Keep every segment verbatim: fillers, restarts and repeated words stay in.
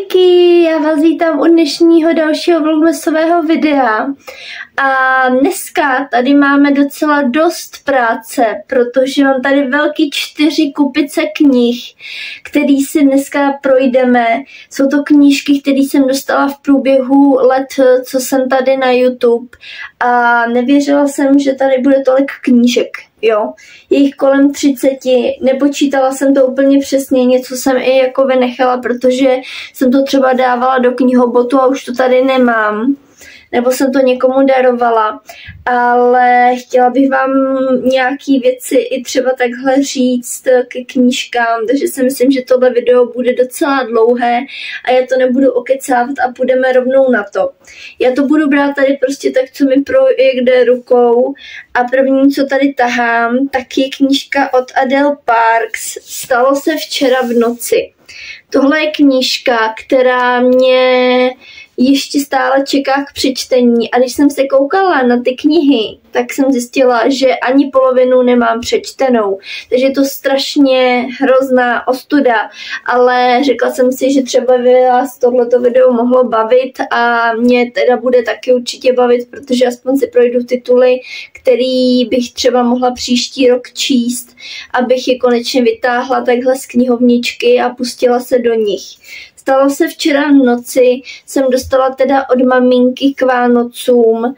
Ahojky, já vás vítám u dnešního dalšího vlogmasového videa. A dneska tady máme docela dost práce, protože mám tady velký čtyři kupice knih, který si dneska projdeme. Jsou to knížky, které jsem dostala v průběhu let, co jsem tady na YouTube. A nevěřila jsem, že tady bude tolik knížek. Jo, je jich kolem třiceti, nepočítala jsem to úplně přesně, něco jsem i jako vynechala, protože jsem to třeba dávala do knihobotu a už to tady nemám. Nebo jsem to někomu darovala, ale chtěla bych vám nějaký věci i třeba takhle říct ke knížkám, takže si myslím, že tohle video bude docela dlouhé a já to nebudu okecávat a půjdeme rovnou na to. Já to budu brát tady prostě tak, co mi projde rukou a první, co tady tahám, tak je knížka od Adele Parks, Stalo se včera v noci. Tohle je knížka, která mě ještě stále čeká k přečtení a když jsem se koukala na ty knihy, tak jsem zjistila, že ani polovinu nemám přečtenou. Takže je to strašně hrozná ostuda, ale řekla jsem si, že třeba by vás tohleto video mohlo bavit a mě teda bude taky určitě bavit, protože aspoň si projdu tituly, který bych třeba mohla příští rok číst, abych je konečně vytáhla takhle z knihovničky a pustila se do nich. Stalo se včera v noci, jsem dostala teda od maminky k Vánocům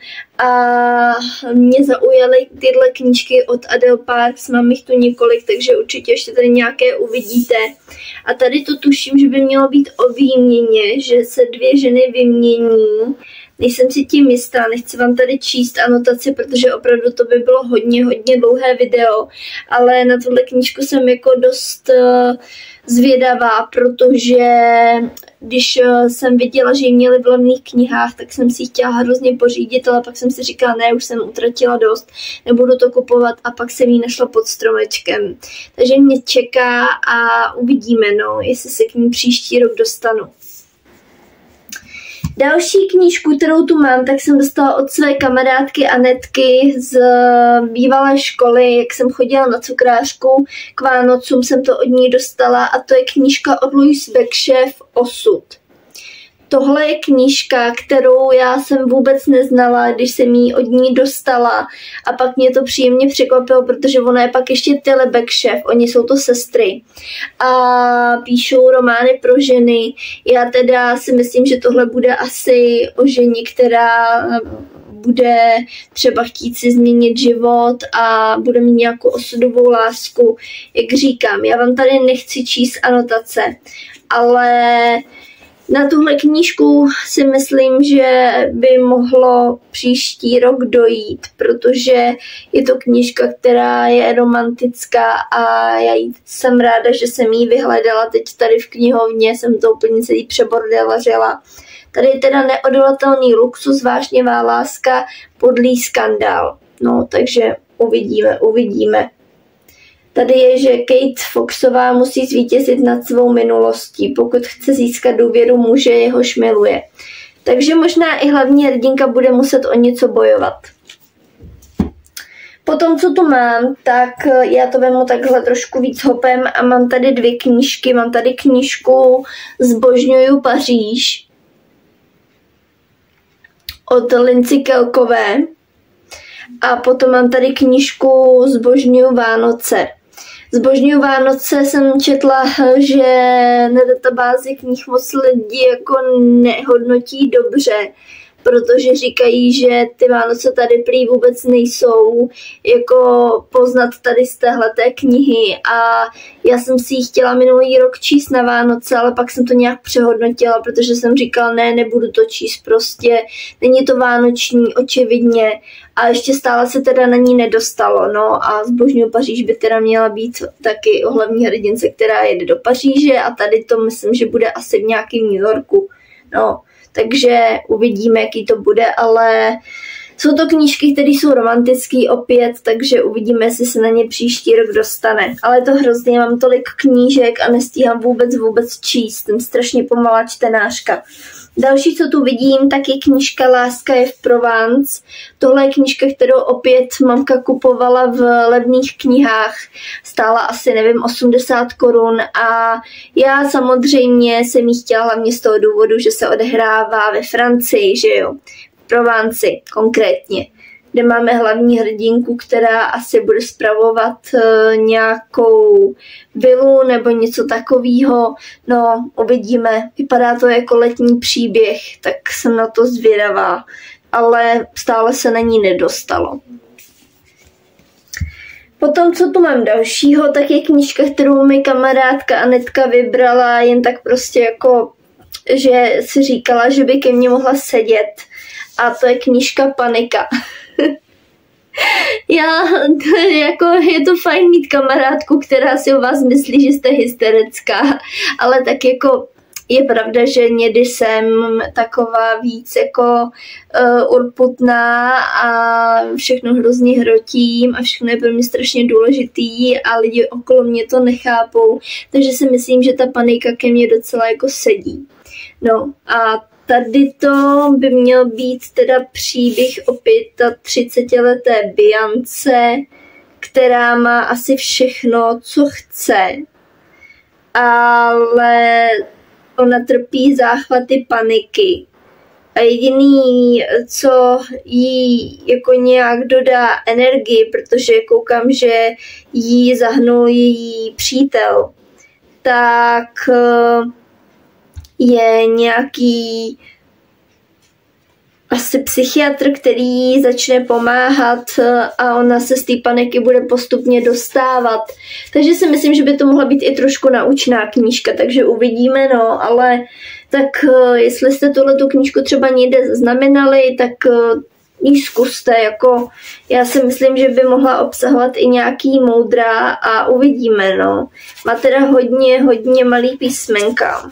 a mě zaujaly tyhle knížky od Adele Parks, mám jich tu několik, takže určitě ještě tady nějaké uvidíte. A tady to tuším, že by mělo být o výměně, že se dvě ženy vymění. Nejsem si tím jistá, nechci vám tady číst anotaci, protože opravdu to by bylo hodně, hodně dlouhé video, ale na tuhle knížku jsem jako dost uh, zvědavá, protože když uh, jsem viděla, že ji měli v levných knihách, tak jsem si ji chtěla hrozně pořídit, ale pak jsem si říkala, ne, už jsem utratila dost, nebudu to kupovat a pak jsem ji našla pod stromečkem. Takže mě čeká a uvidíme, no, jestli se k ní příští rok dostanu. Další knížku, kterou tu mám, tak jsem dostala od své kamarádky Anetky z bývalé školy, jak jsem chodila na cukrářku, k Vánocům jsem to od ní dostala a to je knížka od Louise Beckchef Osud. Tohle je knížka, kterou já jsem vůbec neznala, když jsem ji od ní dostala a pak mě to příjemně překvapilo, protože ona je pak ještě Tilly Beckchef, oni jsou to sestry a píšou romány pro ženy. Já teda si myslím, že tohle bude asi o ženě, která bude třeba chtít si změnit život a bude mít nějakou osudovou lásku. Jak říkám, já vám tady nechci číst anotace, ale na tuhle knížku si myslím, že by mohlo příští rok dojít, protože je to knížka, která je romantická a já jsem ráda, že jsem ji vyhledala. Teď tady v knihovně jsem to úplně celý přebordelařila. Tady je teda Neodolatelný luxus, vášnivá láska, podlý skandál. No, takže uvidíme, uvidíme. Tady je, že Kate Foxová musí zvítězit nad svou minulostí, pokud chce získat důvěru muže, jehož miluje. Takže možná i hlavní hrdinka bude muset o něco bojovat. Potom, co tu mám, tak já to vemu takhle trošku víc hopem a mám tady dvě knížky. Mám tady knížku Zbožňuju Paříž od Lindsay Kelkové a potom mám tady knížku Zbožňuju Vánoce. Zbožňuju Vánoce jsem četla, že na databázi knih moc lidí jako nehodnotí dobře, protože říkají, že ty Vánoce tady prý vůbec nejsou jako poznat tady z téhleté knihy a já jsem si ji chtěla minulý rok číst na Vánoce, ale pak jsem to nějak přehodnotila, protože jsem říkala, ne, nebudu to číst prostě, není to vánoční, očividně a ještě stále se teda na ní nedostalo, no a Zbožňuju Paříž by teda měla být taky o hlavní hrdince, která jede do Paříže a tady to myslím, že bude asi v nějakém New Yorku, no. Takže uvidíme, jaký to bude, ale Jsou to knížky, které jsou romantické opět, takže uvidíme, jestli se na ně příští rok dostane. Ale je to hrozně, mám tolik knížek a nestíhám vůbec vůbec číst, jsem strašně pomalá čtenářka. Další, co tu vidím, tak je knížka Láska je v Provence. Tohle je knížka, kterou opět mamka kupovala v levných knihách. Stála asi, nevím, osmdesát korun a já samozřejmě jsem ji chtěla hlavně z toho důvodu, že se odehrává ve Francii, že jo, v Provenci konkrétně, kde máme hlavní hrdinku, která asi bude spravovat uh, nějakou vilu nebo něco takového. No, uvidíme. Vypadá to jako letní příběh, tak jsem na to zvědavá, ale stále se na ní nedostalo. Potom, co tu mám dalšího, tak je knížka, kterou mi kamarádka Anetka vybrala, jen tak prostě jako, že si říkala, že by ke mně mohla sedět. A to je knížka Panika. Já, jako, je to fajn mít kamarádku, která si o vás myslí, že jste hysterická, ale tak jako je pravda, že někdy jsem taková víc jako uh, urputná a všechno hrozně hrotím a všechno je pro mě strašně důležitý a lidi okolo mě to nechápou, takže si myslím, že ta panika ke mně docela jako sedí. No a tady to by měl být teda příběh o třicetileté Biance, která má asi všechno, co chce, ale ona trpí záchvaty paniky. A jediný, co jí jako nějak dodá energii, protože koukám, že jí zahnul její přítel, tak je nějaký asi psychiatr, který začne pomáhat a ona se z té paniky bude postupně dostávat. Takže si myslím, že by to mohla být i trošku naučná knížka, takže uvidíme, no, ale tak jestli jste tuhletu knížku třeba někde zaznamenali, tak ji zkuste, jako já si myslím, že by mohla obsahovat i nějaký moudra a uvidíme, no. Má teda hodně, hodně malý písmenka.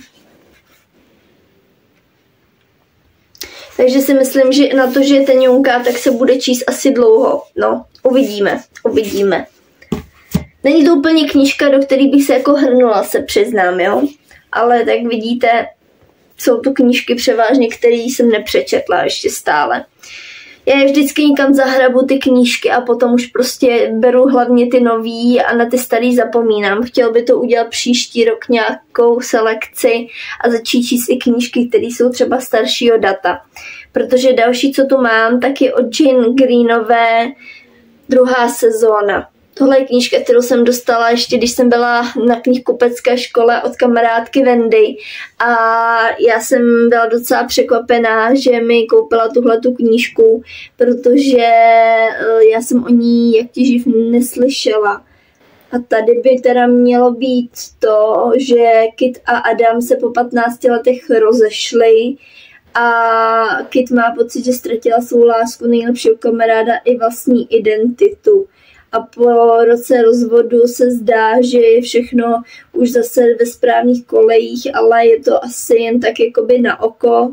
Takže si myslím, že na to, že je tenionká, tak se bude číst asi dlouho. No, uvidíme, uvidíme. Není to úplně knížka, do které bych se jako hrnula, se přiznám, jo. Ale tak vidíte, jsou to knížky převážně, které jsem nepřečetla ještě stále. Já je vždycky někam zahrabu ty knížky a potom už prostě beru hlavně ty nový a na ty starý zapomínám. Chtěl by to udělat příští rok nějakou selekci a začít číst i knížky, které jsou třeba staršího data. Protože další, co tu mám, tak je od Jane Greenové druhá sezóna. Tohle je knížka, kterou jsem dostala ještě, když jsem byla na knihkupecké škole od kamarádky Wendy a já jsem byla docela překvapená, že mi koupila tuhletu knížku, protože já jsem o ní jak ti živ neslyšela. A tady by teda mělo být to, že Kit a Adam se po patnácti letech rozešli a Kit má pocit, že ztratila svou lásku, nejlepšího kamaráda i vlastní identitu. A po roce rozvodu se zdá, že je všechno už zase ve správných kolejích, ale je to asi jen tak jakoby na oko.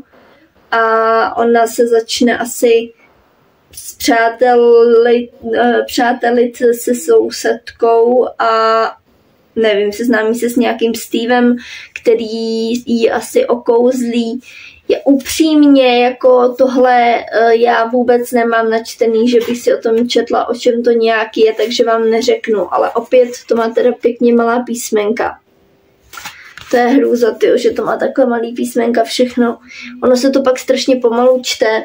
A ona se začne asi zpřátelit, přátelit se sousedkou a nevím, seznámí se s nějakým Stevem, který ji asi okouzlí. Je upřímně, jako tohle já vůbec nemám načtený, že bych si o tom četla, o čem to nějak je, takže vám neřeknu, ale opět to má teda pěkně malá písmenka. To je hrůza, tyjo, že to má takhle malý písmenka všechno. Ono se to pak strašně pomalu čte.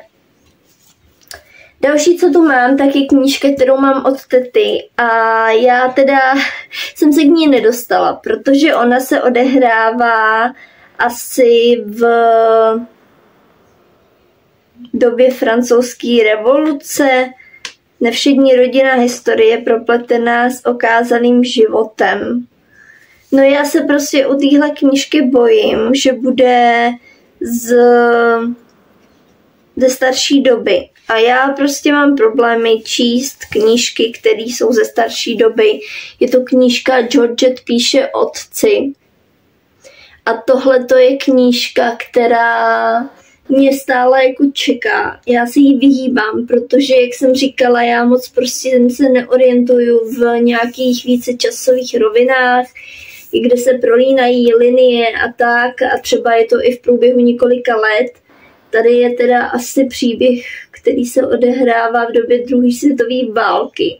Další, co tu mám, tak je knížka, kterou mám od tety a já teda jsem se k ní nedostala, protože ona se odehrává asi v době francouzské revoluce. Nevšední rodinná historie propletená s okázalým životem. No já se prostě u téhle knížky bojím, že bude z ze starší doby. A já prostě mám problémy číst knížky, které jsou ze starší doby. Je to knížka Georgette píše otci. A tohle to je knížka, která mě stále jako čeká. Já se jí vyhýbám, protože, jak jsem říkala, já moc prostě se neorientuju v nějakých více časových rovinách, i kde se prolínají linie a tak, a třeba je to i v průběhu několika let. Tady je teda asi příběh, který se odehrává v době druhé světové války.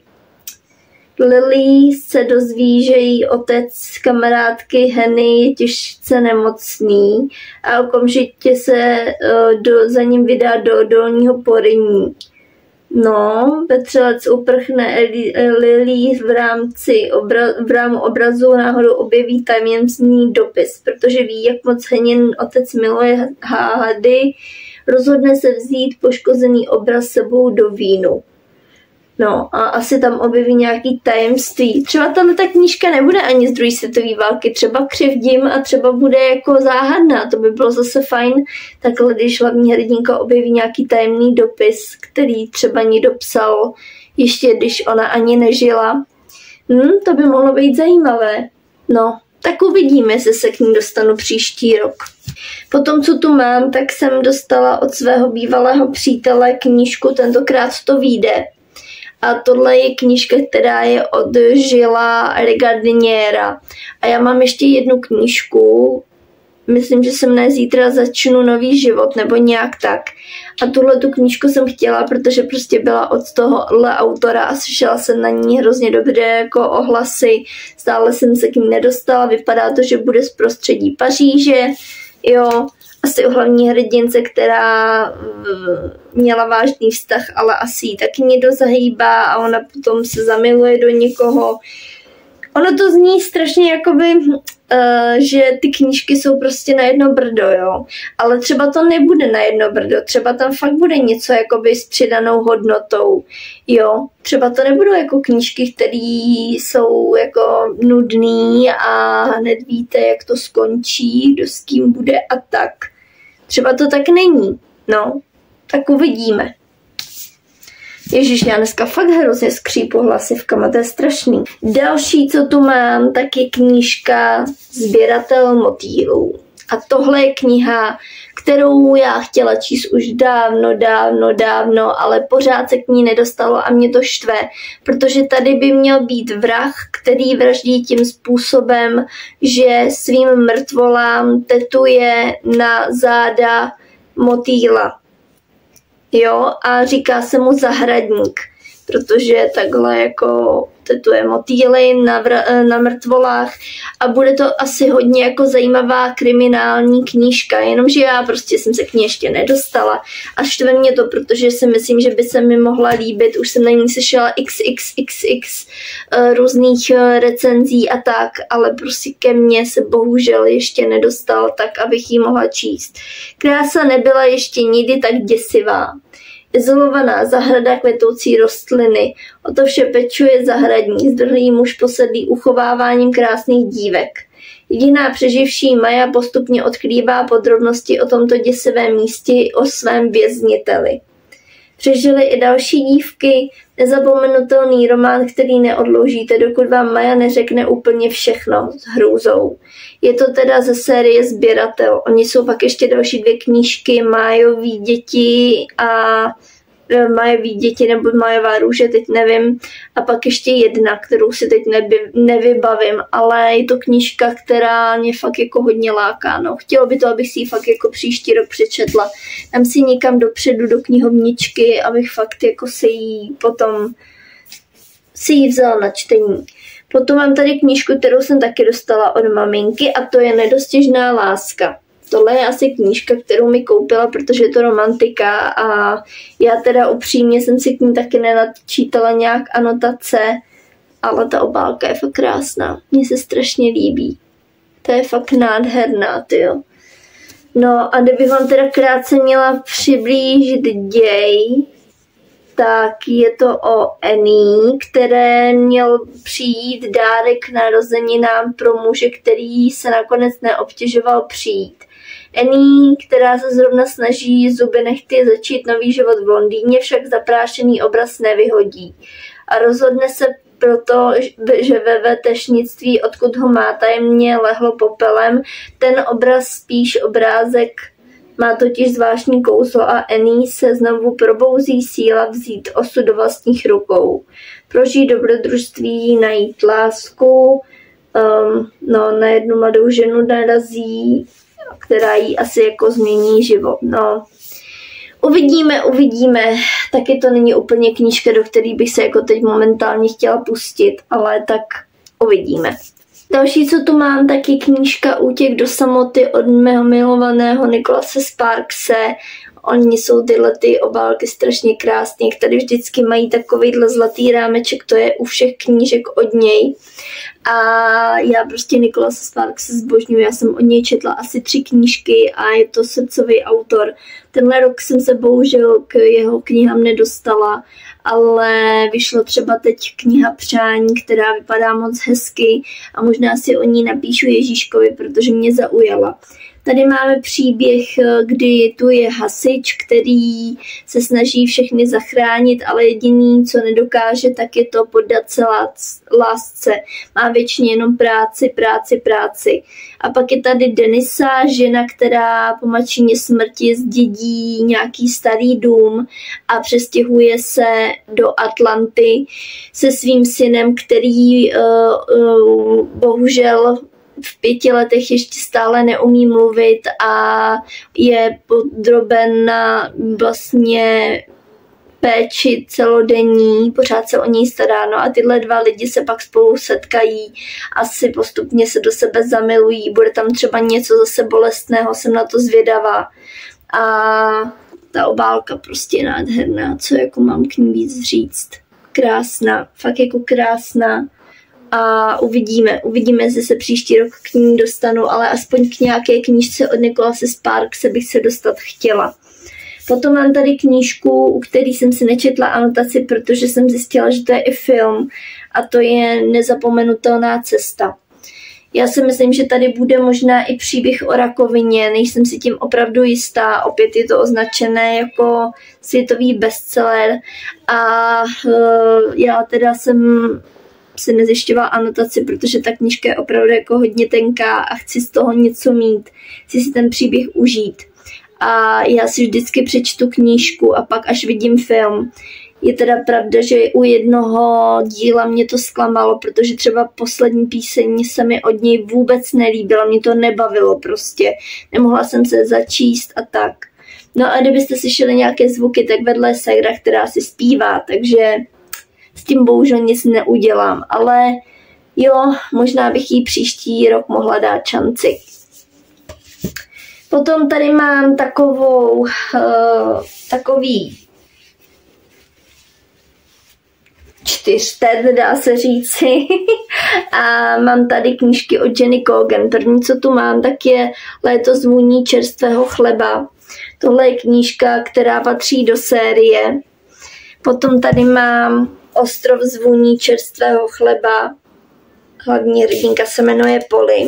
Lily se dozví, že její otec kamarádky Henny je těžce nemocný a okamžitě se uh, do, za ním vydá do dolního porení. No, Vetřelec uprchne Lily v rámci obra, v rámu obrazu náhodou objeví tajemný dopis, protože ví, jak moc Hennin otec miluje Hady, rozhodne se vzít poškozený obraz sebou do vínu. No a asi tam objeví nějaký tajemství. Třeba tato knížka nebude ani z druhé světové války, třeba křivdím a třeba bude jako záhadná. To by bylo zase fajn, takhle když hlavní hrdinka objeví nějaký tajemný dopis, který třeba ní dopsal ještě když ona ani nežila. Hm, to by mohlo být zajímavé. No, tak uvidíme, jestli se k ní dostanu příští rok. Potom, co tu mám, tak jsem dostala od svého bývalého přítele knížku Tentokrát to vyjde. A tohle je knížka, která je od Žila Regardiniera. A já mám ještě jednu knížku, myslím, že se mne zítra začnu nový život, nebo nějak tak. A tuhle tu knížku jsem chtěla, protože prostě byla od tohohle autora a slyšela jsem na ní hrozně dobře jako ohlasy. Stále jsem se k ní nedostala, vypadá to, že bude z prostředí Paříže, jo. Asi o hlavní hrdince, která měla vážný vztah, ale asi ji taky někdo zahýbá a ona potom se zamiluje do někoho. Ono to zní strašně jakoby, uh, že ty knížky jsou prostě na jedno brdo, jo. Ale třeba to nebude na jedno brdo, třeba tam fakt bude něco jakoby s přidanou hodnotou, jo. Třeba to nebudou jako knížky, které jsou jako nudný a hned víte, jak to skončí, kdo s kým bude a tak. Třeba to tak není, no, tak uvidíme. Ježiš, já dneska fakt hrozně skřípu hlasivkama, to je strašný. Další, co tu mám, tak je knížka Sběratel motýlů. A tohle je kniha, kterou já chtěla číst už dávno, dávno, dávno, ale pořád se k ní nedostalo a mě to štve, protože tady by měl být vrah, který vraždí tím způsobem, že svým mrtvolám tetuje na záda motýla. Jo, a říká se mu zahradník, protože takhle jako tetuje motýly na, vr- na mrtvolách a bude to asi hodně jako zajímavá kriminální knížka, jenomže já prostě jsem se k ní ještě nedostala a štve mě to, protože si myslím, že by se mi mohla líbit, už jsem na ní slyšela x x x x uh, různých uh, recenzí a tak, ale prostě ke mně se bohužel ještě nedostal tak, abych ji mohla číst. Krása nebyla ještě nikdy tak děsivá. Izolovaná zahrada kvetoucí rostliny, o to vše pečuje zahradní, zdrhlý muž posedlý uchováváním krásných dívek. Jediná přeživší Maja postupně odkrývá podrobnosti o tomto děsivém místě i o svém vězniteli. Přežily i další dívky, nezapomenutelný román, který neodložíte, dokud vám Maja neřekne úplně všechno s hrůzou. Je to teda ze série Sběratel. Oni jsou pak ještě další dvě knížky, Májový děti a Májový děti nebo Májová růže, teď nevím. A pak ještě jedna, kterou si teď nevybavím, ale je to knížka, která mě fakt jako hodně láká. No. Chtělo by to, abych si ji fakt jako příští rok přečetla. Dám si někam dopředu do knihovničky, abych fakt jako si ji potom si ji vzala na čtení. Potom mám tady knížku, kterou jsem taky dostala od maminky a to je Nedostižná láska. Tohle je asi knížka, kterou mi koupila, protože je to romantika a já teda upřímně jsem si k ní taky nenačítala nějak anotace, ale ta obálka je fakt krásná. Mně se strašně líbí. To je fakt nádherná, tyjo. No a kdybych vám teda krátce měla přiblížit děj, tak je to o Annie, které měl přijít dárek k narozeninám pro muže, který se nakonec neobtěžoval přijít. Annie, která se zrovna snaží zuby nechty začít nový život v Londýně, však zaprášený obraz nevyhodí. A rozhodne se proto, že ve vetešnictví, odkud ho má tajemně lehlo popelem, ten obraz spíš obrázek Má totiž zvláštní kouzlo a Annie se znovu probouzí síla vzít osud do vlastních rukou. Prožít dobrodružství, najít lásku, um, no, na jednu mladou ženu narazí, která jí asi jako změní život. No, uvidíme, uvidíme. Taky to není úplně knížka, do které bych se jako teď momentálně chtěla pustit, ale tak uvidíme. Další, co tu mám, tak je knížka Útěk do samoty od mého milovaného Nicholase Sparkse. Oni jsou tyhle ty obálky strašně krásné, tady vždycky mají takovýhle zlatý rámeček, to je u všech knížek od něj. A já prostě Nicholase Sparkse zbožňuji, já jsem od něj četla asi tři knížky a je to srdcový autor. Tenhle rok jsem se bohužel k jeho knihám nedostala, ale vyšla třeba teď kniha Přání, která vypadá moc hezky a možná si o ní napíšu Ježíškovi, protože mě zaujala. Tady máme příběh, kdy tu je hasič, který se snaží všechny zachránit, ale jediný, co nedokáže, tak je to poddat se lásce. Má většině jenom práci, práci, práci. A pak je tady Denisa, žena, která po matčině smrti zdědí nějaký starý dům a přestěhuje se do Atlanty se svým synem, který uh, uh, bohužel v pěti letech ještě stále neumí mluvit a je podroben na vlastně péči celodenní, pořád se o něj stará. No a tyhle dva lidi se pak spolu setkají, asi postupně se do sebe zamilují, bude tam třeba něco zase bolestného, jsem na to zvědavá. A ta obálka prostě je nádherná, co jako mám k ní víc říct. Krásná, fakt jako krásná. A uvidíme, uvidíme, jestli se příští rok k ní dostanu, ale aspoň k nějaké knížce od Nicholase Sparkse bych se dostat chtěla. Potom mám tady knížku, u které jsem si nečetla anotaci, protože jsem zjistila, že to je i film a to je Nezapomenutelná cesta. Já si myslím, že tady bude možná i příběh o rakovině, nejsem si tím opravdu jistá, opět je to označené jako světový bestseller a uh, já teda jsem si nezjišťovala anotaci, protože ta knížka je opravdu jako hodně tenká a chci z toho něco mít, chci si ten příběh užít. A já si vždycky přečtu knížku a pak až vidím film. Je teda pravda, že u jednoho díla mě to zklamalo, protože třeba poslední píseň se mi od něj vůbec nelíbila, mě to nebavilo prostě, nemohla jsem se začíst a tak. No a kdybyste slyšeli nějaké zvuky, tak vedle je Sagra, která si zpívá, takže s tím bohužel nic neudělám, ale jo, možná bych jí příští rok mohla dát šanci. Potom tady mám takovou, uh, takový čtyřtet, dá se říci. A mám tady knížky od Jenny Colgan. První, co tu mám, tak je Léto zvůní čerstvého chleba. Tohle je knížka, která patří do série. Potom tady mám Ostrov zvůní čerstvého chleba. Hlavní hrdinka se jmenuje Polly.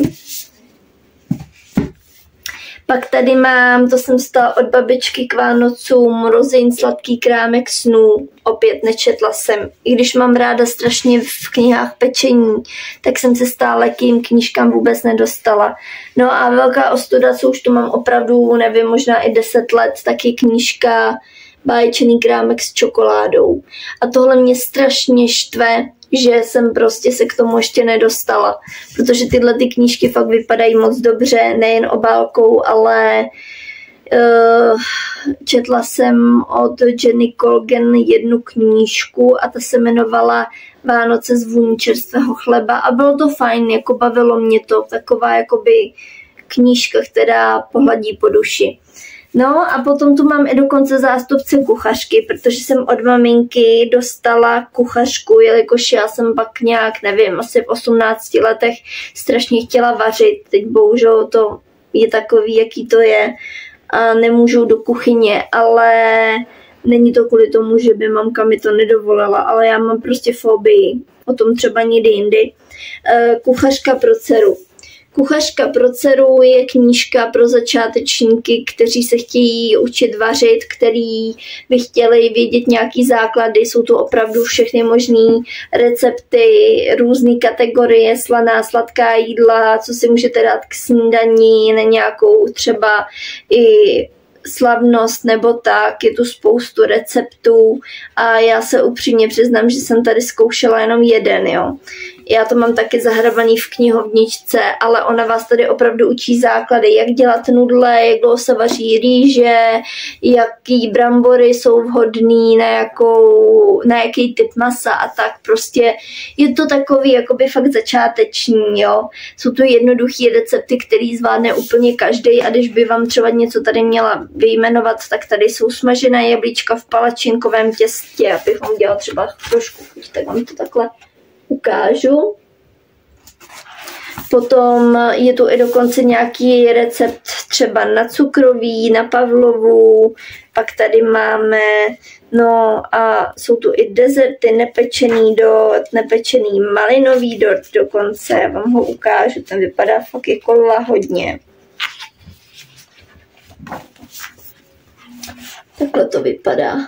Pak tady mám, to jsem stala od babičky k Vánocům, Rozejn sladký krámek snů. Opět nečetla jsem. I když mám ráda strašně v knihách pečení, tak jsem se stále k jim knížkám vůbec nedostala. No a velká ostuda, co už tu mám opravdu, nevím, možná i deset let, tak je knížka Báječný krámek s čokoládou. A tohle mě strašně štve, že jsem prostě se k tomu ještě nedostala, protože tyhle ty knížky fakt vypadají moc dobře, nejen obálkou, ale uh, četla jsem od Jenny Colgan jednu knížku a ta se jmenovala Vánoce zvůní čerstvého chleba a bylo to fajn, jako bavilo mě to, taková jakoby knížka, která pohladí po duši. No a potom tu mám i dokonce zástupce kuchařky, protože jsem od maminky dostala kuchařku, jelikož já jsem pak nějak, nevím, asi v osmnácti letech strašně chtěla vařit. Teď bohužel to je takový, jaký to je a nemůžu do kuchyně, ale není to kvůli tomu, že by mamka mi to nedovolila, ale já mám prostě fobii, o tom třeba někdy jindy. Kuchařka pro dceru. Kuchařka pro dceru je knížka pro začátečníky, kteří se chtějí učit vařit, který by chtěli vědět nějaký základy. Jsou tu opravdu všechny možný recepty, různé kategorie, slaná, sladká jídla, co si můžete dát k snídani, na nějakou třeba i slavnost nebo tak, je tu spoustu receptů a já se upřímně přiznám, že jsem tady zkoušela jenom jeden, jo. Já to mám taky zahrabaný v knihovničce, ale ona vás tady opravdu učí základy, jak dělat nudle, jak dlouho se vaří rýže, jaký brambory jsou vhodný, na, jakou, na jaký typ masa a tak. Prostě je to takový jakoby fakt začáteční, jo. Jsou to jednoduchý recepty, který zvládne úplně každý a když by vám třeba něco tady měla vyjmenovat, tak tady jsou smažené jablíčka v palačinkovém těstě, abych vám dělala třeba trošku chuť, tak vám to takhle ukážu. Potom je tu i dokonce nějaký recept třeba na cukroví, na pavlovu, pak tady máme, no a jsou tu i dezerty, nepečený dort, nepečený malinový dort dokonce, já vám ho ukážu, ten vypadá fakt jako lahodně. Takhle to vypadá.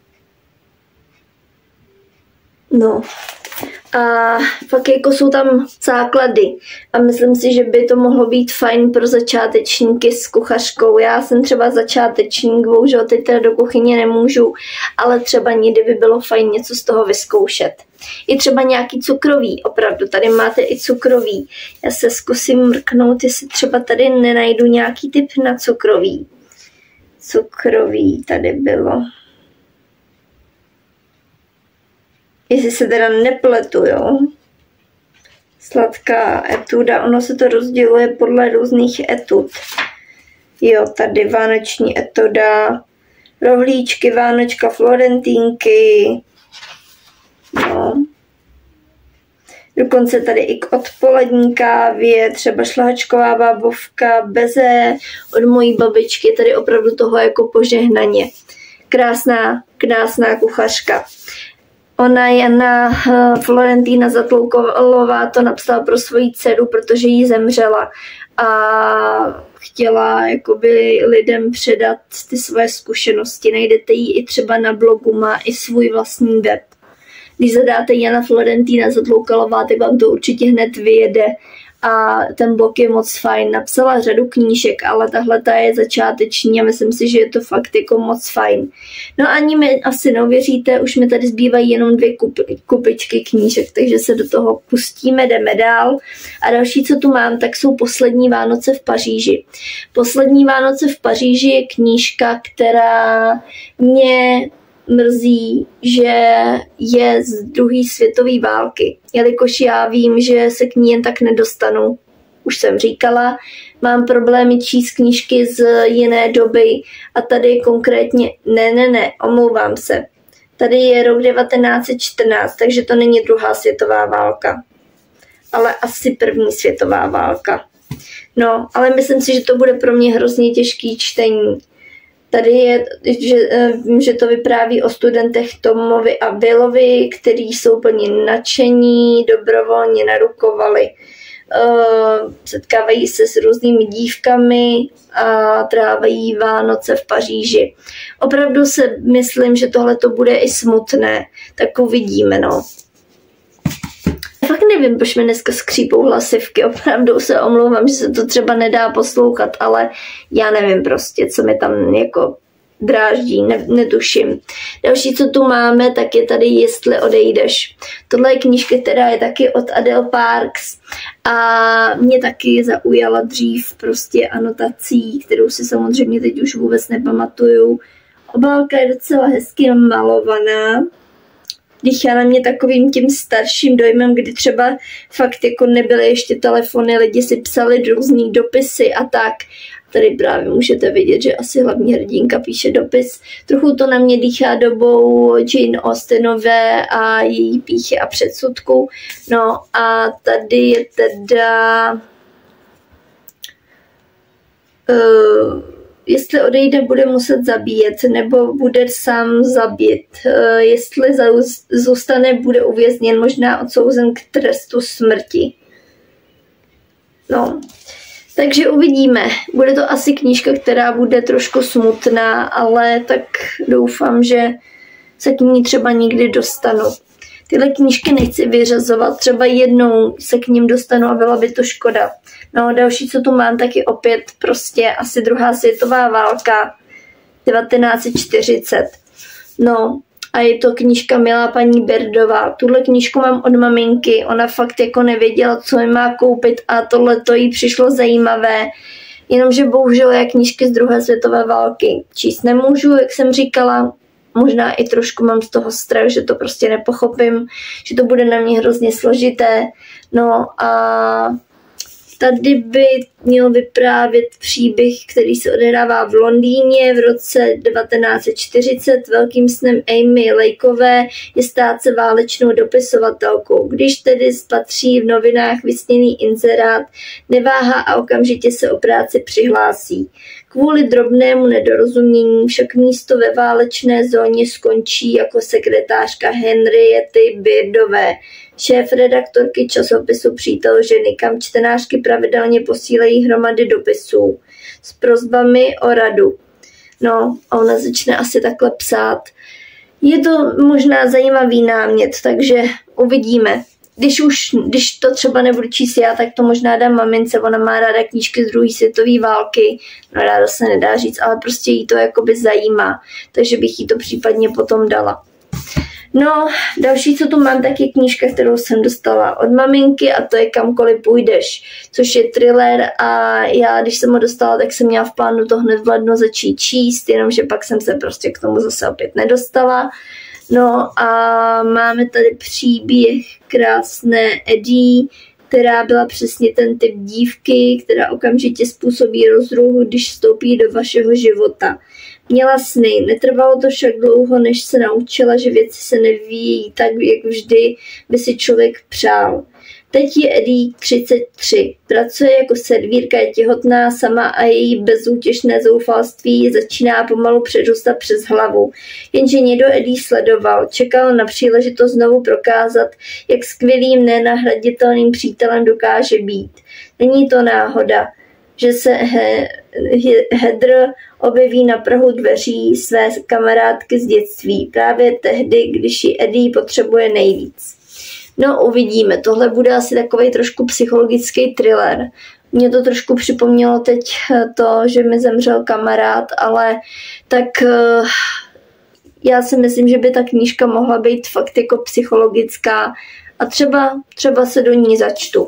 No. A pak jako jsou tam základy a myslím si, že by to mohlo být fajn pro začátečníky s kuchařkou. Já jsem třeba začátečník, bohužel teď teda do kuchyně nemůžu, ale třeba někdy by bylo fajn něco z toho vyzkoušet. I třeba nějaký cukrový, opravdu, tady máte i cukrový. Já se zkusím mrknout, jestli třeba tady nenajdu nějaký typ na cukrový. Cukrový tady bylo. Jestli se teda nepletu, jo. Sladká etuda, ono se to rozděluje podle různých etud. Jo, tady vánoční etoda, rohlíčky, vánočka, florentínky. No. Dokonce tady i k odpolední kávě, třeba šlahačková bábovka, beze od mojí babičky, tady opravdu toho jako požehnaně. Krásná, krásná kuchařka. Ona, Jana Florentína Zatlouková, to napsala pro svoji dceru, protože jí zemřela a chtěla jakoby lidem předat ty svoje zkušenosti. Najdete ji i třeba na blogu, má i svůj vlastní web. Když zadáte Jana Florentína Zatlouková, tak vám to určitě hned vyjede a ten blog je moc fajn. Napsala řadu knížek, ale tahle ta je začáteční a myslím si, že je to fakt jako moc fajn. No ani mi asi neuvěříte, už mi tady zbývají jenom dvě kupi, kupičky knížek, takže se do toho pustíme, jdeme dál. A další, co tu mám, tak jsou Poslední Vánoce v Paříži. Poslední Vánoce v Paříži je knížka, která mě mrzí, že je z druhé světové války, jelikož já vím, že se k ní jen tak nedostanu. Už jsem říkala, mám problémy číst knížky z jiné doby a tady konkrétně, ne, ne, ne, omlouvám se. Tady je rok devatenáct set čtrnáct, takže to není druhá světová válka, ale asi první světová válka. No, ale myslím si, že to bude pro mě hrozně těžký čtení. Tady je, že, že to vypráví o studentech Tomovi a Billovi, kteří jsou plně nadšení, dobrovolně narukovali. Uh, setkávají se s různými dívkami a trávají Vánoce v Paříži. Opravdu se myslím, že tohle to bude i smutné, tak uvidíme, no. Fakt nevím, proč mi dneska skřípou hlasivky, opravdu se omlouvám, že se to třeba nedá poslouchat, ale já nevím prostě, co mi tam jako dráždí, ne, netuším. Další, co tu máme, tak je tady Jestli odejdeš. Tohle je knížka, která je taky od Adele Parks a mě taky zaujala dřív prostě anotací, kterou si samozřejmě teď už vůbec nepamatuju. Obálka je docela hezky malovaná. Dýchá na mě takovým tím starším dojmem, kdy třeba fakt jako nebyly ještě telefony, lidi si psali různý dopisy a tak. Tady právě můžete vidět, že asi hlavní hrdinka píše dopis. Trochu to na mě dýchá dobou Jane Austenové a její pýchy a předsudku. No a tady je teda... Uh, jestli odejde, bude muset zabíjet, nebo bude sám zabit. Uh, jestli zůstane, bude uvězněn, možná odsouzen k trestu smrti. No... Takže uvidíme. Bude to asi knížka, která bude trošku smutná, ale tak doufám, že se k ní třeba nikdy dostanu. Tyhle knížky nechci vyřazovat, třeba jednou se k ním dostanu a byla by to škoda. No další, co tu mám, taky opět prostě asi druhá světová válka. devatenáct set čtyřicet. No a je to knížka Milá paní Birdová. Tuhle knížku mám od maminky, ona fakt jako nevěděla, co mi má koupit a tohle to jí přišlo zajímavé. Jenomže bohužel já knížky z druhé světové války číst nemůžu, jak jsem říkala. Možná i trošku mám z toho strach, že to prostě nepochopím, že to bude na mě hrozně složité. No a tady by měl vyprávět příběh, který se odehrává v Londýně v roce devatenáct set čtyřicet. Velkým snem Amy Lakeové je stát se válečnou dopisovatelkou. Když tedy spatří v novinách vysněný inzerát, neváhá a okamžitě se o práci přihlásí. Kvůli drobnému nedorozumění však místo ve válečné zóně skončí jako sekretářka Henriety Birdové, šéf-redaktorky časopisu Přítel ženy, kam čtenářky pravidelně posílají hromady dopisů s prosbami o radu. No a ona začne asi takhle psát. Je to možná zajímavý námět, takže uvidíme. Když už, když to třeba nebudu číst já, tak to možná dám mamince, ona má ráda knížky z druhé světové války, no ráda se nedá říct, ale prostě jí to jakoby zajímá, takže bych jí to případně potom dala. No, další, co tu mám, tak je knížka, kterou jsem dostala od maminky a to je Kamkoliv půjdeš, což je thriller a já, když jsem ho dostala, tak jsem měla v plánu to hned v lednu začít číst, jenomže pak jsem se prostě k tomu zase opět nedostala. No a máme tady příběh krásné Eddie, která byla přesně ten typ dívky, která okamžitě způsobí rozruchu, když vstoupí do vašeho života. Měla sny, netrvalo to však dlouho, než se naučila, že věci se nevyvíjí tak, jak vždy by si člověk přál. Teď je Eddie třicet tři, pracuje jako servírka, je těhotná sama a její bezútěšné zoufalství začíná pomalu předůstat přes hlavu. Jenže někdo Eddie sledoval, čekal na příležitost znovu prokázat, jak skvělým nenahraditelným přítelem dokáže být. Není to náhoda, že se he, he, Heather objeví na prahu dveří své kamarádky z dětství, právě tehdy, když ji Eddie potřebuje nejvíc. No uvidíme, tohle bude asi takový trošku psychologický thriller. Mě to trošku připomnělo teď to, že mi zemřel kamarád, ale tak uh, já si myslím, že by ta knížka mohla být fakt jako psychologická a třeba, třeba se do ní začtu.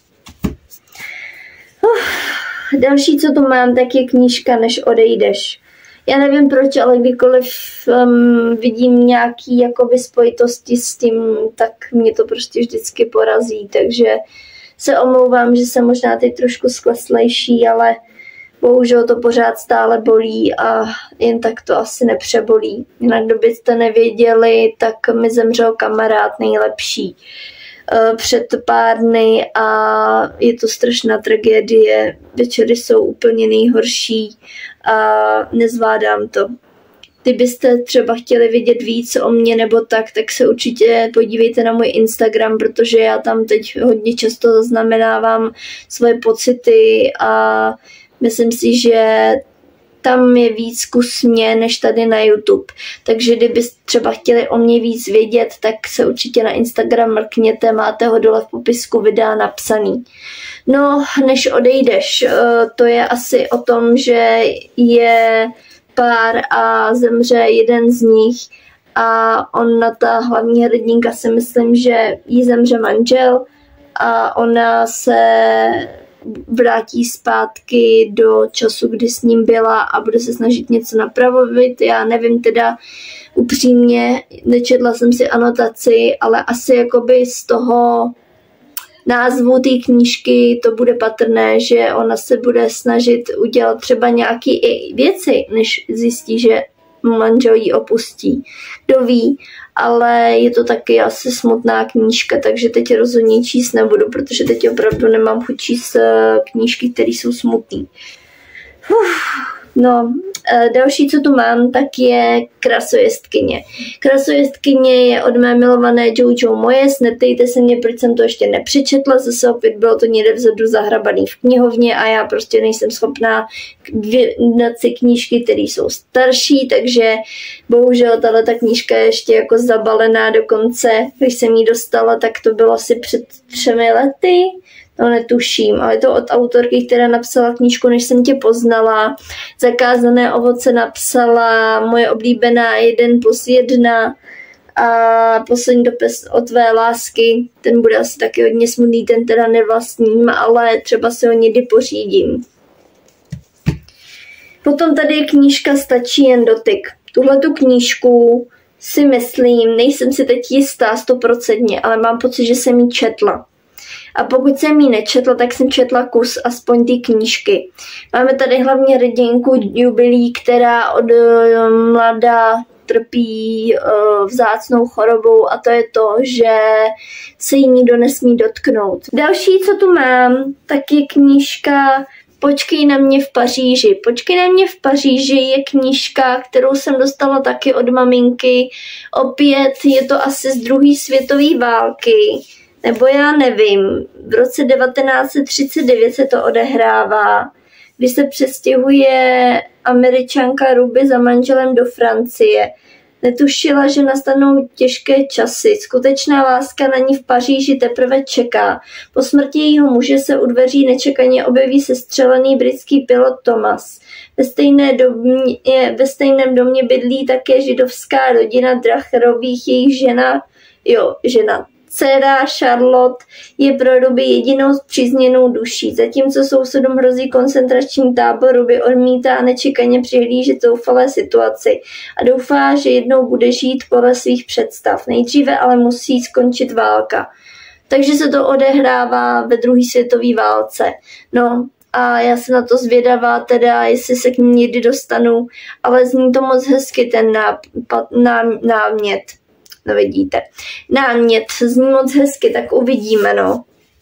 Uh, další, co tu mám, tak je knížka Než odejdeš. Já nevím proč, ale kdykoliv um, vidím nějaký jakoby spojitosti s tím, tak mě to prostě vždycky porazí, takže se omlouvám, že jsem možná teď trošku skleslejší, ale bohužel to pořád stále bolí a jen tak to asi nepřebolí. Jinak kdybyste nevěděli, tak mi zemřel kamarád nejlepší před pár dny a je to strašná tragédie. Večery jsou úplně nejhorší a nezvládám to. Kdybyste třeba chtěli vědět víc o mně nebo tak, tak se určitě podívejte na můj Instagram, protože já tam teď hodně často zaznamenávám svoje pocity a myslím si, že tam je víc kus mě, než tady na YouTube. Takže kdybyste třeba chtěli o mě víc vědět, tak se určitě na Instagram mrkněte, máte ho dole v popisku videa napsaný. No, Než odejdeš, to je asi o tom, že je pár a zemře jeden z nich a ona, ta hlavní hrdinka, si myslím, že jí zemře manžel a ona se vrátí zpátky do času, kdy s ním byla a bude se snažit něco napravovat. Já nevím teda upřímně, nečetla jsem si anotaci, ale asi jakoby z toho názvu té knížky to bude patrné, že ona se bude snažit udělat třeba nějaké i věci, než zjistí, že manžel ji opustí. Kdo ví, ale je to taky asi smutná knížka, takže teď rozhodně číst nebudu, protože teď opravdu nemám chuť číst knížky, které jsou smutné. No, další, co tu mám, tak je Krasojezdkyně. Krasojezdkyně je od mé milované Jojo Moyes. Neptejte se mě, proč jsem to ještě nepřečetla, zase opět bylo to někde vzadu zahrabaný v knihovně a já prostě nejsem schopná dát si knížky, které jsou starší, takže bohužel tato knížka je ještě jako zabalená dokonce. Když jsem ji dostala, tak to bylo asi před třemi lety, to netuším, ale je to od autorky, která napsala knížku Než jsem tě poznala. Zakázané ovoce napsala Moje oblíbená jeden plus jedna a Poslední dopis od tvé lásky. Ten bude asi taky hodně smutný, ten teda nevlastním, ale třeba se ho někdy pořídím. Potom tady je knížka Stačí jen dotyk. Tuhletu knížku si myslím, nejsem si teď jistá stoprocentně, ale mám pocit, že jsem ji četla. A pokud jsem ji nečetla, tak jsem četla kus aspoň ty knížky. Máme tady hlavně hrdinku Jubilí, která od mladá trpí uh, vzácnou chorobou a to je to, že se jí nikdo nesmí dotknout. Další, co tu mám, tak je knížka Počkej na mě v Paříži. Počkej na mě v Paříži je knížka, kterou jsem dostala taky od maminky. Opět je to asi z druhé světové války, nebo já nevím. V roce devatenáct set třicet devět se to odehrává, kdy se přestěhuje Američanka Ruby za manželem do Francie. Netušila, že nastanou těžké časy. Skutečná láska na ní v Paříži teprve čeká. Po smrti jejího muže se u dveří nečekaně objeví sestřelený britský pilot Thomas. Ve, stejné domě, ve stejném domě bydlí také židovská rodina Dracherových, jejich žena, jo, žena. Dcera Charlotte je pro Ruby jedinou spřízněnou duší. Zatímco sousedům hrozí koncentrační tábor, Ruby odmítá a nečekaně přihlížet zoufalé situaci a doufá, že jednou bude žít podle svých představ. Nejdříve ale musí skončit válka. Takže se to odehrává ve druhé světové válce. No a já jsem na to zvědavá, teda jestli se k ní někdy dostanu, ale zní to moc hezky ten nápad, ná, námět. No vidíte. Námět zní moc hezky, tak uvidíme, no.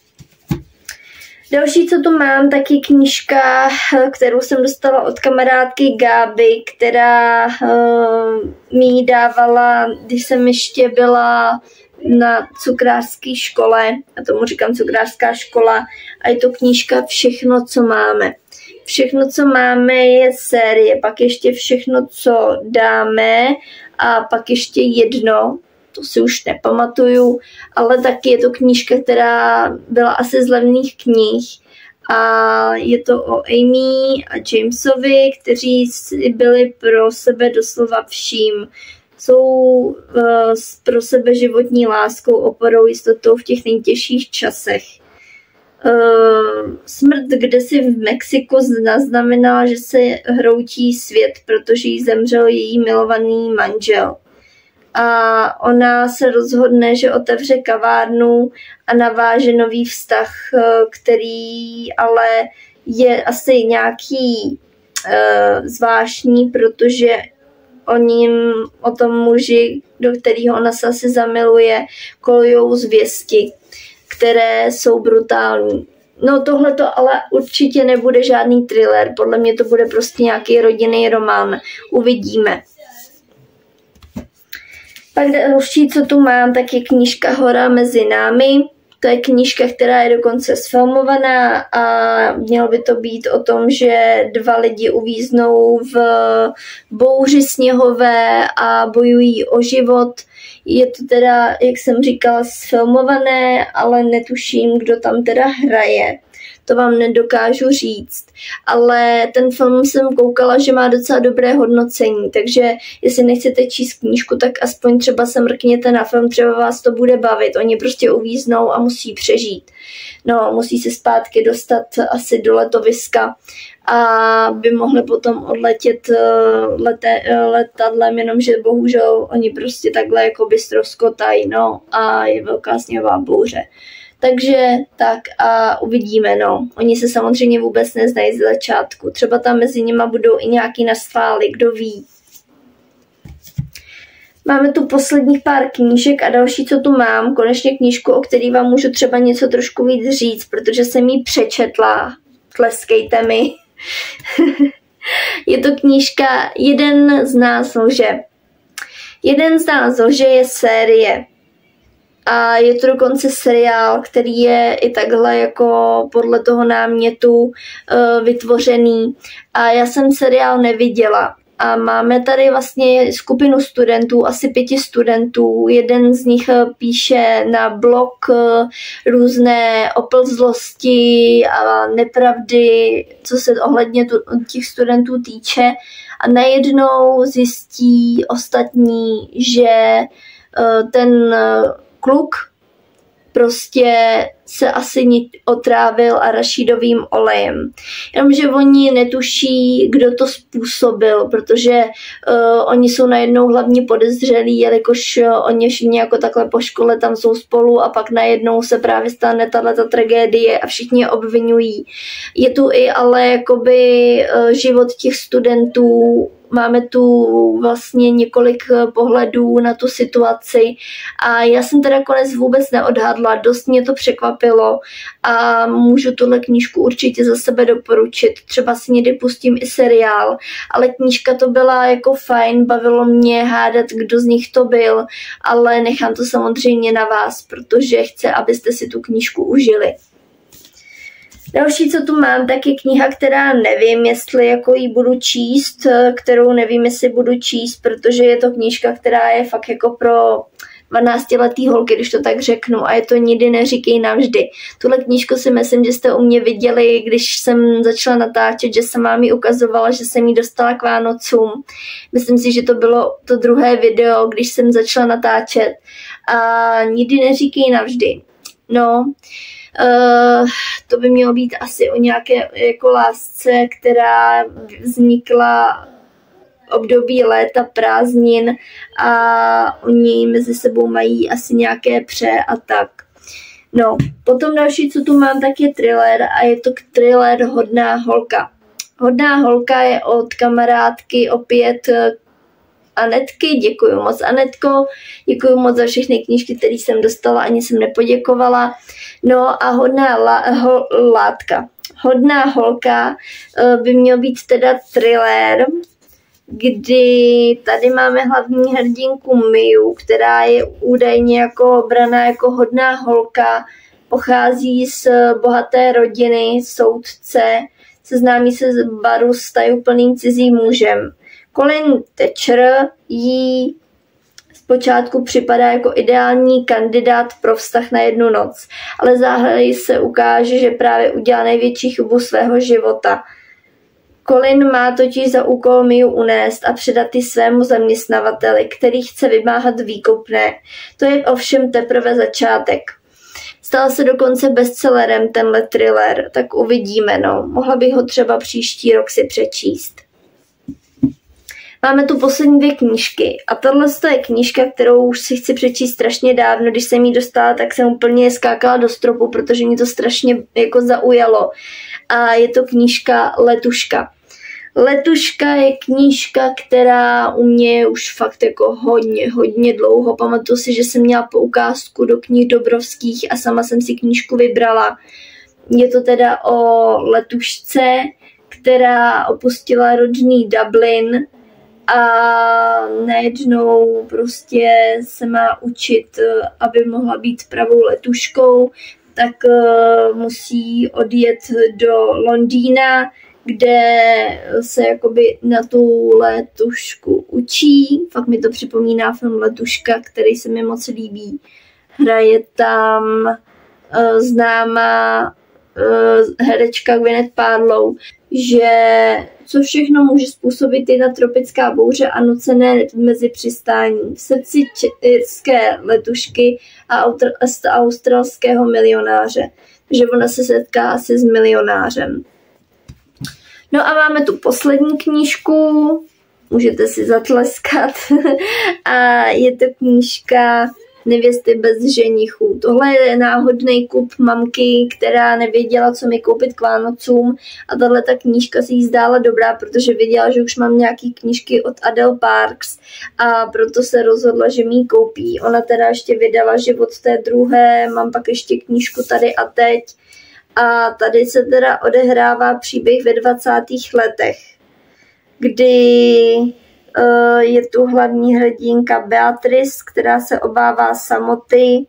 Další, co tu mám, tak je knížka, kterou jsem dostala od kamarádky Gáby, která uh, mi ji dávala, když jsem ještě byla na cukrářské škole, a tomu říkám cukrářská škola, a je to knížka Všechno, co máme. Všechno, co máme, je série, pak ještě Všechno, co dáme a pak ještě jedno, to si už nepamatuju, ale taky je to knížka, která byla asi z levných knih a je to o Amy a Jamesovi, kteří byli pro sebe doslova vším. Jsou uh, pro sebe životní láskou, oporou, jistotou v těch nejtěžších časech. Uh, smrt kdesi v Mexiku naznamenala, že se hroutí svět, protože jí zemřel její milovaný manžel. A ona se rozhodne, že otevře kavárnu a naváže nový vztah, který ale je asi nějaký uh, zvláštní, protože o ním, o tom muži, do kterého ona se asi zamiluje, kolujou zvěsti, které jsou brutální. No tohle to ale určitě nebude žádný thriller, podle mě to bude prostě nějaký rodinný román. Uvidíme. Pak další, co tu mám, tak je knížka Hora mezi námi. To je knížka, která je dokonce sfilmovaná a mělo by to být o tom, že dva lidi uvíznou v bouři sněhové a bojují o život. Je to teda, jak jsem říkala, sfilmované, ale netuším, kdo tam teda hraje. To vám nedokážu říct, ale ten film jsem koukala, že má docela dobré hodnocení, takže jestli nechcete číst knížku, tak aspoň třeba se mrkněte na film, třeba vás to bude bavit. Oni prostě uvíznou a musí přežít. No, musí se zpátky dostat asi do letoviska a by mohli potom odletět lete, letadlem, jenomže bohužel oni prostě takhle jako by ztroskotají, no a je velká sněhová bouře. Takže tak a uvidíme, no. Oni se samozřejmě vůbec neznají z začátku. Třeba tam mezi nima budou i nějaký naschvály, kdo ví. Máme tu posledních pár knížek a další, co tu mám, konečně knížku, o který vám můžu třeba něco trošku víc říct, protože jsem ji přečetla. Tleskejte mi. Je to knížka Jeden z nás lže. Jeden z nás lže je série. A je to dokonce seriál, který je i takhle jako podle toho námětu uh, vytvořený. A já jsem seriál neviděla. a máme tady vlastně skupinu studentů, asi pěti studentů. Jeden z nich píše na blog různé oplzlosti a nepravdy, co se ohledně těch studentů týče. A najednou zjistí ostatní, že ten kluk prostě se asi otrávil arašidovým olejem. Jenomže oni netuší, kdo to způsobil, protože uh, oni jsou najednou hlavně podezřelí, jelikož uh, oni všichni jako takhle po škole tam jsou spolu a pak najednou se právě stane tato tragédie a všichni je obvinují. Je tu i ale jakoby uh, život těch studentů. Máme tu vlastně několik pohledů na tu situaci a já jsem teda konec vůbec neodhadla, dost mě to překvapilo a můžu tuhle knížku určitě za sebe doporučit. Třeba si někdy pustím i seriál, ale knížka to byla jako fajn, bavilo mě hádat, kdo z nich to byl, ale nechám to samozřejmě na vás, protože chci, abyste si tu knížku užili. Další, co tu mám, tak je kniha, která nevím, jestli jako ji budu číst, kterou nevím, jestli budu číst, protože je to knížka, která je fakt jako pro dvanáctiletý holky, když to tak řeknu, a je to Nikdy neříkej navždy. Tuhle knížku si myslím, že jste u mě viděli, když jsem začala natáčet, že jsem vám ji ukazovala, že jsem ji dostala k Vánocům. Myslím si, že to bylo to druhé video, když jsem začala natáčet. A Nikdy neříkej navždy. No, Uh, to by mělo být asi o nějaké jako lásce, která vznikla období léta prázdnin a oni mezi sebou mají asi nějaké pře a tak. No, potom další, co tu mám, tak je thriller a je to thriller Hodná holka. Hodná holka je od kamarádky opět Anetky, děkuji moc Anetko, děkuji moc za všechny knížky, které jsem dostala, ani jsem nepoděkovala. No a hodná la, ho, látka. Hodná holka by měl být teda thriller, kdy tady máme hlavní hrdinku Miu, která je údajně jako braná jako hodná holka, pochází z bohaté rodiny, soudce, seznámí se z baru s tajuplným cizím mužem. Colin Thatcher jí zpočátku připadá jako ideální kandidát pro vztah na jednu noc, ale záhy se ukáže, že právě udělá největší chybu svého života. Colin má totiž za úkol Miu unést a předat ji svému zaměstnavateli, který chce vymáhat výkupné. To je ovšem teprve začátek. Stal se dokonce bestsellerem tenhle thriller, tak uvidíme, no. Mohla bych ho třeba příští rok si přečíst. Máme tu poslední dvě knížky a tohle je knížka, kterou už si chci přečíst strašně dávno. Když jsem ji dostala, tak jsem úplně skákala do stropu, protože mě to strašně jako zaujalo. A je to knížka Letuška. Letuška je knížka, která u mě je už fakt jako hodně, hodně dlouho. Pamatuju si, že jsem měla poukázku do knih Dobrovských a sama jsem si knížku vybrala. Je to teda o letušce, která opustila rodný Dublin a najednou prostě se má učit, aby mohla být pravou letuškou, tak uh, musí odjet do Londýna, kde se jakoby na tu letušku učí. Fakt mi to připomíná film Letuška, který se mi moc líbí. Hraje tam uh, známá uh, herečka Gwyneth Paltrow, že co všechno může způsobit jedna tropická bouře a nucené mezi přistání v srdci české letušky a australského milionáře. Že ona se setká asi s milionářem. No a máme tu poslední knížku, můžete si zatleskat, a je to knížka Nevěsty bez ženichů. Tohle je náhodný kup mamky, která nevěděla, co mi koupit k Vánocům, a tahle ta knížka si jí zdála dobrá, protože věděla, že už mám nějaký knížky od Adele Parks a proto se rozhodla, že mi ji koupí. Ona teda ještě vydala Život té druhé, mám pak ještě knížku Tady a teď. A tady se teda odehrává příběh ve dvacátých letech, kdy uh, je tu hlavní hrdinka Beatrice, která se obává samoty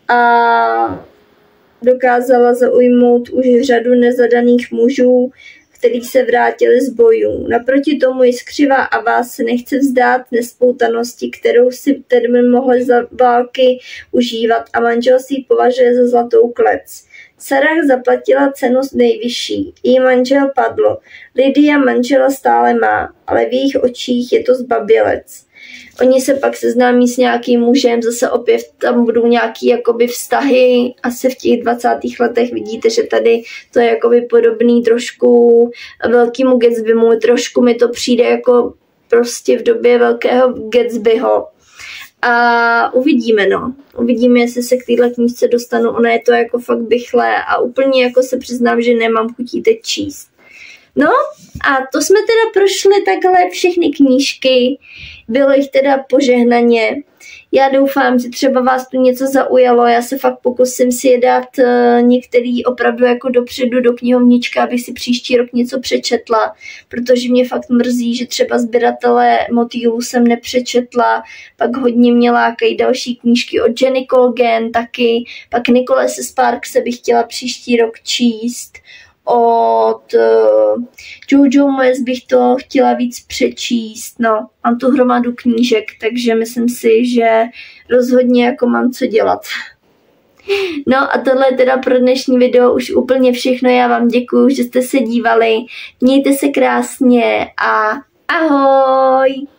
a dokázala zaujmout už řadu nezadaných mužů, který se vrátili z bojů. Naproti tomu jiskřivá Ava se nechce vzdát nespoutanosti, kterou si termín mohly za války užívat a manželství považuje za zlatou klec. Sarah zaplatila cenu nejvyšší, její manžel padl. Lydia manžela stále má, ale v jejich očích je to zbabělec. Oni se pak seznámí s nějakým mužem, zase opět tam budou nějaký jakoby vztahy, asi v těch dvacátých letech vidíte, že tady to je jakoby podobný trošku velkému Gatsbymu, trošku mi to přijde jako prostě v době velkého Gatsbyho. A uvidíme, no. Uvidíme, jestli se k téhle knížce dostanu. Ona je to jako fakt bychlé a úplně jako se přiznám, že nemám chutí teď číst. No a to jsme teda prošli takhle všechny knížky. Bylo jich teda požehnaně. Já doufám, že třeba vás tu něco zaujalo. Já se fakt pokusím si je dát uh, některý opravdu jako dopředu do knihovničky, abych si příští rok něco přečetla, protože mě fakt mrzí, že třeba Sběratele motýlů jsem nepřečetla, pak hodně mě lákají další knížky od Jenny Colgan taky, pak Nicholas Sparkse bych chtěla příští rok číst, od uh, Jojo Moyes bych to chtěla víc přečíst, no, mám tu hromadu knížek, takže myslím si, že rozhodně jako mám co dělat. No a tohle je teda pro dnešní video už úplně všechno, já vám děkuju, že jste se dívali, mějte se krásně a ahoj!